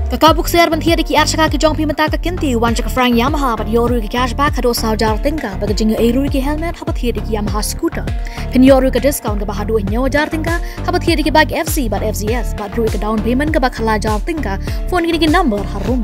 Kakabuk ser banthia ki arshaka ki jong pimenta ka kinti wancha ka frang Yamaha but yoru ki cashback hado saudar tingka baga jinga eru ki helmet habat thia ki Yamaha scooter pin yoru ka discount ka bahadu nyawa jar tingka habat thia ki bag FC but FZS but ru ka down payment ka bakhala jar tingka phone ki number harum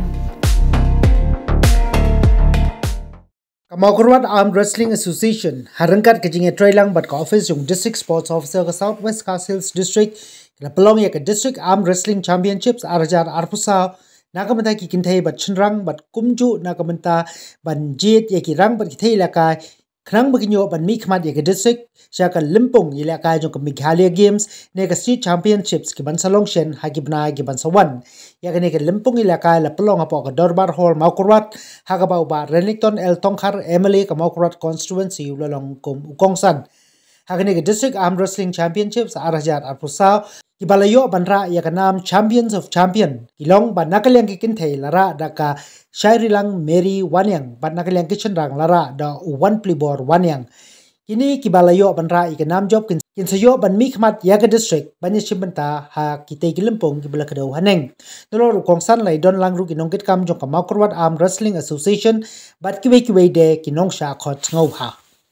Kamaukurwat Armed Wrestling Association harangkat ke jinga trailang bat ka office yung district sports officer ka Southwest Castles district kena pelong ya ke district armed wrestling championships arajar arpusa nakamenta ki kintai bat chinrang bat kumju nakamenta ban jit ya ki rang bat kitai lakai khnang baginyo ban mikmat ya ke district syaka limpung ya lakai jong ke Meghalaya games ne ke street championships ki ban salongshen hagi bna ki ban sawan ya ke ne ke limpung ya lakai la pelong apo ke Dorbar Hall Maukurwat haga bau ba Renington El Tongkhar MLA ke Maukurwat constituency ulalong kum ukongsan Hakane ke District Armed Wrestling Championships arajar arpusa kibalayo banra ya kanam Champions of Champion kilong ban nakalyang kikintay lara da ka Shairilang Mary Wanyang ban nakalyang kitchenrang lara da One Plibor Wanyang kini kibalayo banra ikanam job kinsayo ban mikmat ya ke district banya simbenta ha kitay kilimpong kibala kadaw haneng nolor kongsan lay don langru kinongkit kam jong ka Maukurwat Armed Wrestling Association bat kiwe de kinong sha khot ngau ha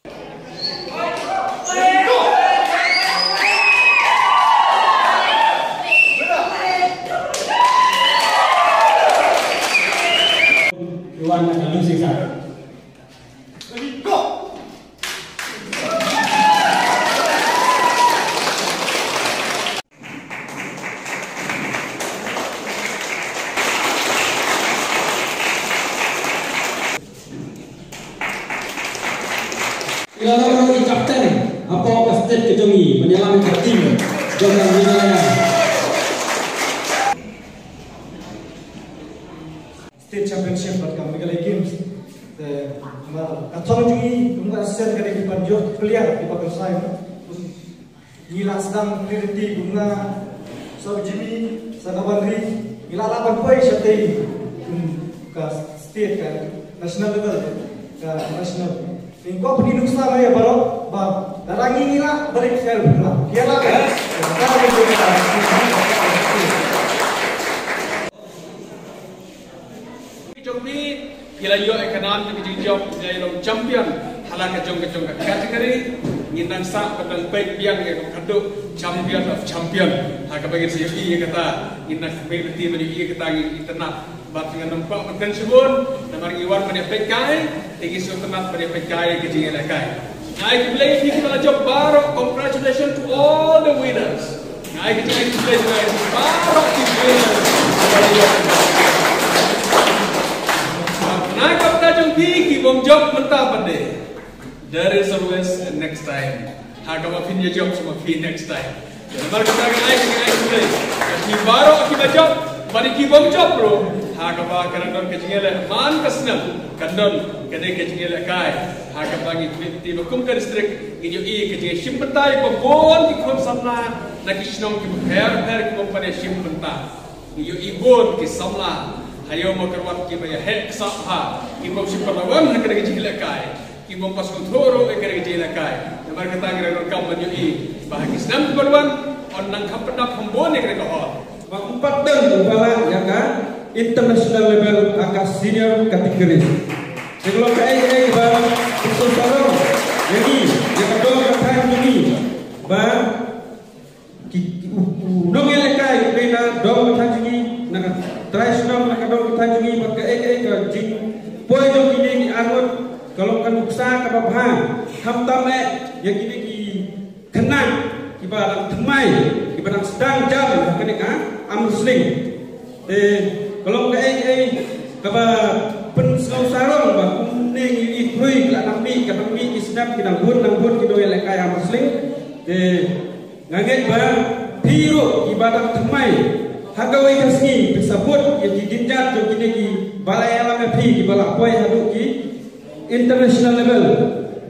Iwan akan losing side. Ready, go! Ilalang ni kapten apa kastet kejongi menyelamatkan tim dengan wilayah State Championship buat Meghalaya Games. Katong juga kita set kali di panjang player di bagian saya. Gila sedang meneliti bunga Sobjimi Sanabandri. Gila 8 poin syatai ke state ke national level ke national. Ingko penduduk sama ya baru bab darangi gila balik sel pula. Gila kan? Kila yo ekonomi ke job jadi champion halaka jong kategori nginang sa kadang baik biang ya kado champion of champion haka bagi saya iya kata nginang baik tim ini iya kata internet bat dengan nampak makan sebun namar iwan pada pekai tegi sultanat pada pekai ke jinga lakai naik play kita job baru congratulations to all the winners naik play baru tim winners Ki bom job mentah pande. There is always a next time. Haka mafin ya job sama fi next time. Namar kita ai play. Ki baro ki job, bari ki bom job bro. Haka ba karandon ke jingela man kasnam. Kandon kade ke jingela kai. Haka bangi ti bakum ka district inyo I ke jingela simpentai ko bon ki kon samla na ki shnong ki her ki bom pade simpenta. Inyo I bon ki samla Hayo Maukurwat ki baya hek sapha ki bom sipalawan na kada gijila kai ki bom pas kontroro e kada gijila kai namar kata ngira kam banyo I bahagi senam perwan on nang kapedap hambone kada ho empat dan bala yang international level angka senior kategori sebelum kai ba sosaro jadi yang kedua kata ini ba ki nongele kai bena dom tangi na tradisional na kadong tangi pat ka ka jing poi jong kini ni angot kalau kan uksa ka babha hamtam ya kini ki kenang ki barang temai ki barang sedang jam kene ka amsling kalau ka ka ba pen sarong ba kuning I krui ka nami ka nami isnap ki nang bun ki doya le ka amsling ngaget ba piro ki barang temai Hagawai kasni bersabut yang dijinjat jom kini ki balai alam api ki balak poi hadu ki international level